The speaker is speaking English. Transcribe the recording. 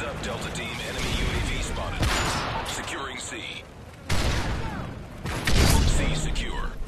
up, Delta Team. Enemy UAV spotted. Securing C. C secure.